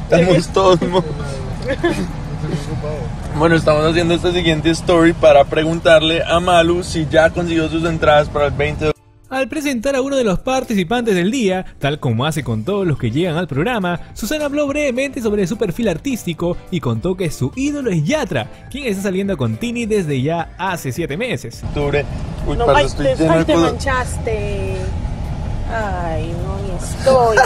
Estamos todos. Bueno, estamos haciendo esta siguiente story para preguntarle a Malu si ya consiguió sus entradas para el 20 de... Al presentar a uno de los participantes del día, tal como hace con todos los que llegan al programa, Susana habló brevemente sobre su perfil artístico y contó que su ídolo es Yatra, quien está saliendo con Tini desde ya hace 7 meses. Octubre. Uy, No, parce, ay, estoy lleno de te cosas. manchaste. Ay, no, ni estoy.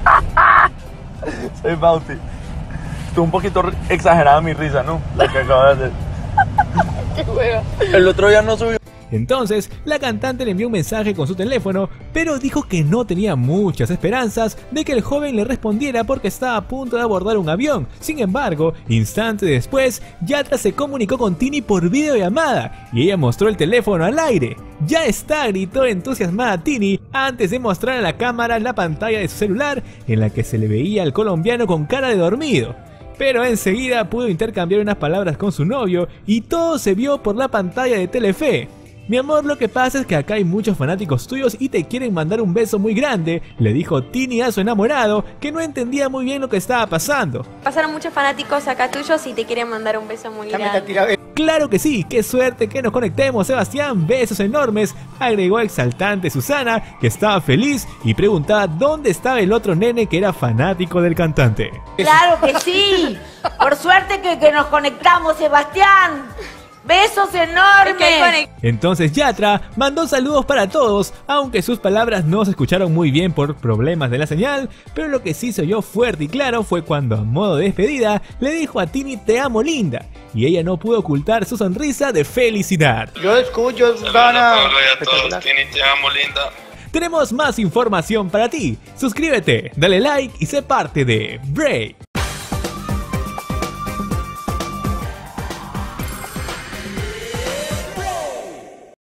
Soy Bauti. Estuvo un poquito exagerada mi risa, ¿no? La que acabo de hacer. Qué hueva. El otro día no subió. Entonces, la cantante le envió un mensaje con su teléfono, pero dijo que no tenía muchas esperanzas de que el joven le respondiera porque estaba a punto de abordar un avión. Sin embargo, instantes después, Yatra se comunicó con Tini por videollamada y ella mostró el teléfono al aire. ¡Ya está!, gritó entusiasmada Tini antes de mostrar a la cámara la pantalla de su celular en la que se le veía al colombiano con cara de dormido. Pero enseguida pudo intercambiar unas palabras con su novio y todo se vio por la pantalla de Telefe. Mi amor, lo que pasa es que acá hay muchos fanáticos tuyos y te quieren mandar un beso muy grande, le dijo Tini a su enamorado, que no entendía muy bien lo que estaba pasando. Pasaron muchos fanáticos acá tuyos y te quieren mandar un beso muy grande. Claro que sí, qué suerte que nos conectemos, Sebastián, besos enormes, agregó exaltante Susana, que estaba feliz y preguntaba dónde estaba el otro nene que era fanático del cantante. Claro que sí, por suerte que nos conectamos, Sebastián. ¡Besos enormes! Entonces Yatra mandó saludos para todos, aunque sus palabras no se escucharon muy bien por problemas de la señal, pero lo que sí se oyó fuerte y claro fue cuando a modo de despedida le dijo a Tini te amo linda, y ella no pudo ocultar su sonrisa de felicidad. Yo escucho, Susana. Tini, te amo, linda. Tenemos más información para ti, suscríbete, dale like y sé parte de Break.